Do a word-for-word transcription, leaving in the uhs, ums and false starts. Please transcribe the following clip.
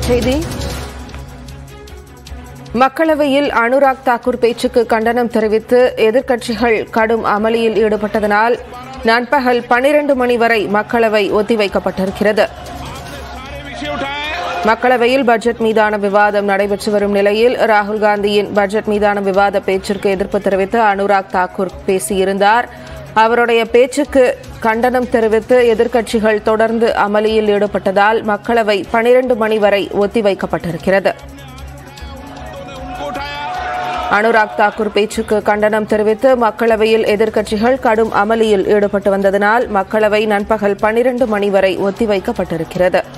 செய்தி. மக்களவையில் அனுராக் தாக்கூர் பேச்சுக்கு கண்டனம் தெரிவித்து எதிர்க்கட்சிகள் கடும் அமளியில் ஈடுபட்டதனால் நண்பகல் பனிரண்டு மணி வரை மக்களவை ஒத்திவைக்கப்பட்டிருக்கிறது. மக்களவையில் பட்ஜெட் மீதான விவாதம் நடைபெற்று வரும் நிலையில் ராகுல் காந்தியின் பட்ஜெட் மீதான விவாத பேச்சிற்கு எதிர்ப்பு தெரிவித்து அனுராக் தாக்கூர் பேசியிருந்தார். அவருடைய பேச்சுக்கு கண்டனம் தெரிவித்து எதிர்க்கட்சிகள் தொடர்ந்து அமளியில் ஈடுபட்டதால் மக்களவை பனிரண்டு மணி வரை ஒத்திவைக்கப்பட்டிருக்கிறது. அனுராக் தாக்கூர் பேச்சுக்கு கண்டனம் தெரிவித்து மக்களவையில் எதிர்க்கட்சிகள் கடும் அமளியில் ஈடுபட்டு வந்ததனால் மக்களவை நண்பகல் பனிரண்டு மணி வரை ஒத்திவைக்கப்பட்டிருக்கிறது.